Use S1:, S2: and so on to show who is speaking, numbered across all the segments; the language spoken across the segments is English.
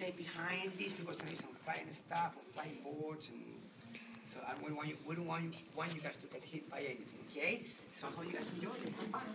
S1: stay behind this because there is some flying stuff or flying boards, and so we don't want you guys to get hit by anything, okay? So I hope you guys enjoy it. Have fun.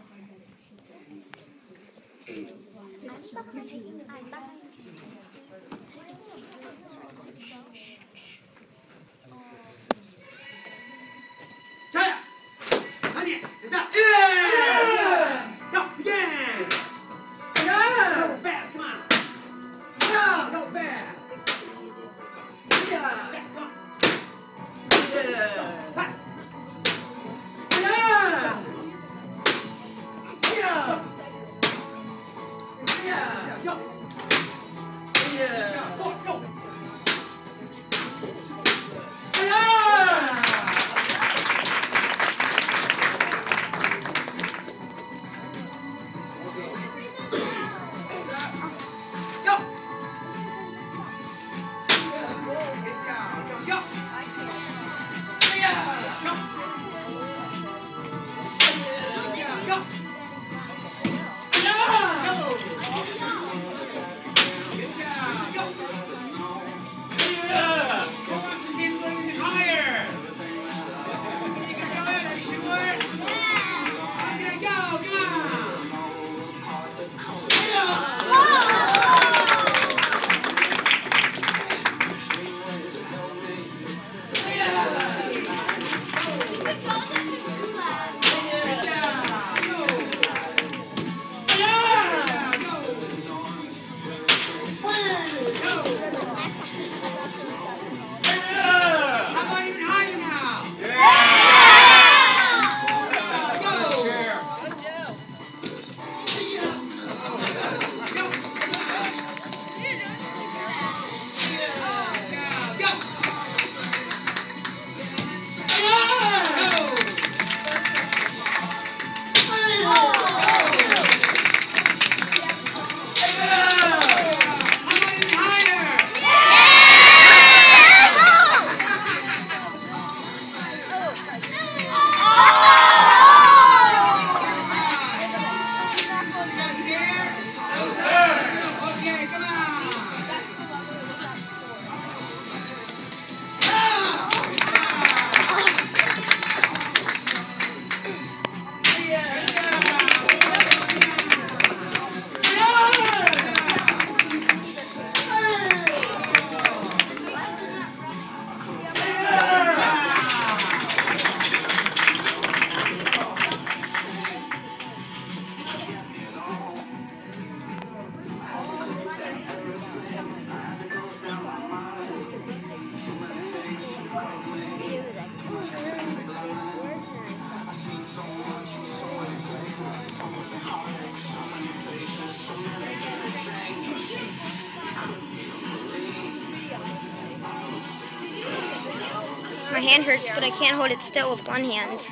S2: My hand hurts, but I can't hold it still with one hand.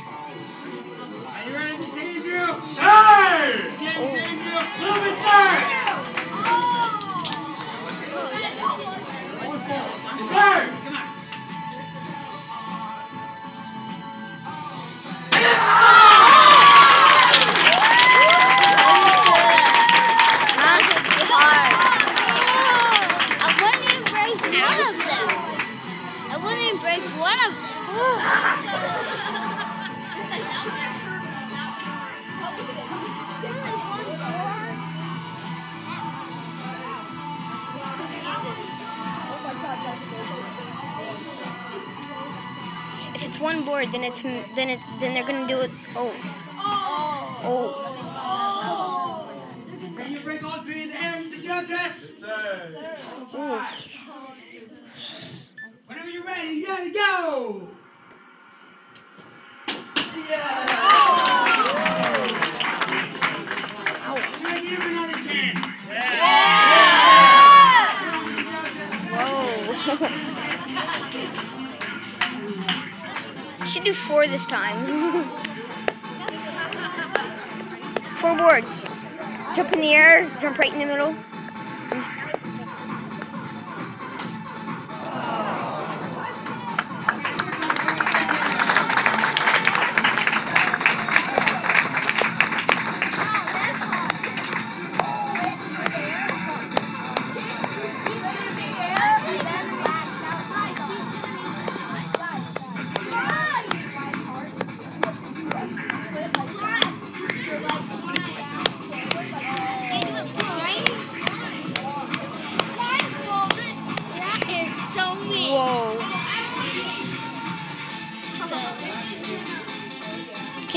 S1: Are you ready to save you? Sir! It's getting save you. A little bit, sir! Sir! Come on.
S2: Break one of them. If it's one board, then they're gonna do it. Oh.
S1: Can you break all three in the air, Mr. Joseph? Yes. Whenever you're ready, you gotta go! Yeah! Oh. Right here for another chance!
S2: Yeah! Whoa. I should do 4 this time. 4 boards. Jump in the air, jump right in the middle.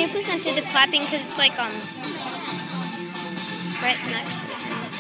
S2: Can you please not do the clapping because it's like right next to it.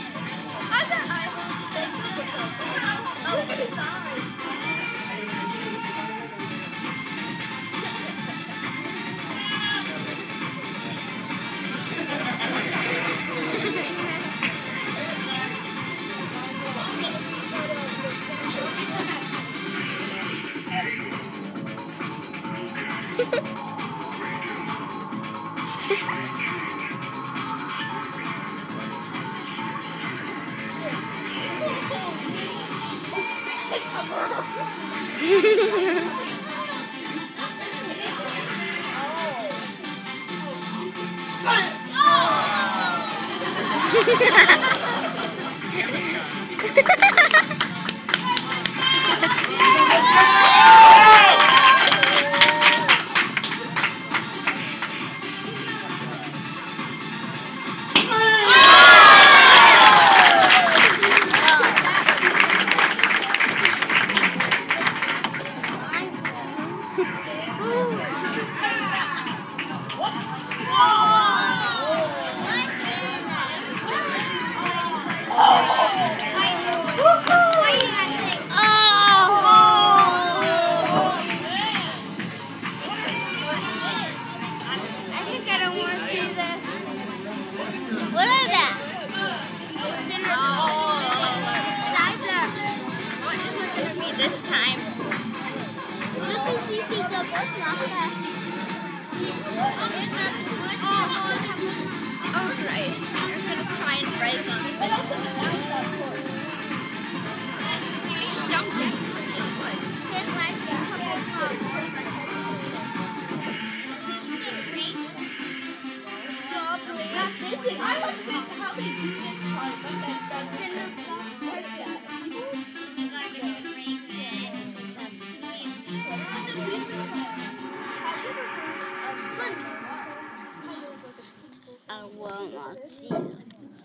S3: I will not see it.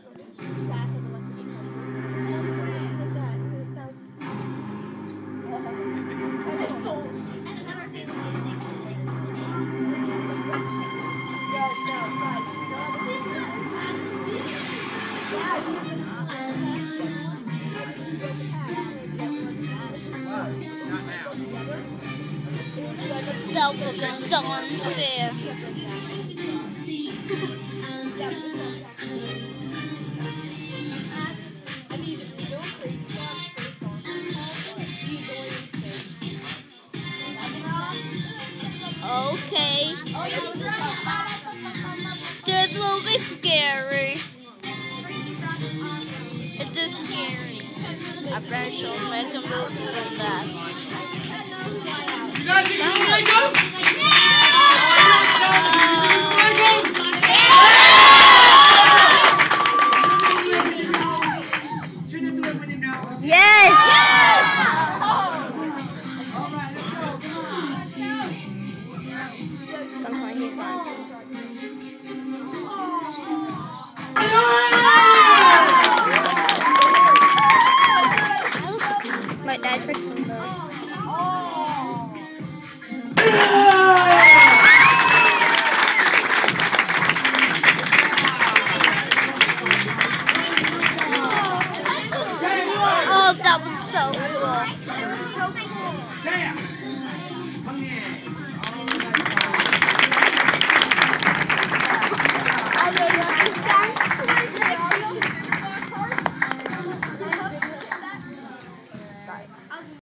S3: That was so unfair. Okay. That's a little bit scary. It is scary. I bet she'll make a move for that.